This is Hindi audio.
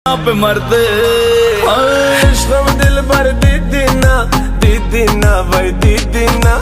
आप मरते इश्क़ दिल भर दीदी ना भाई दीदी ना।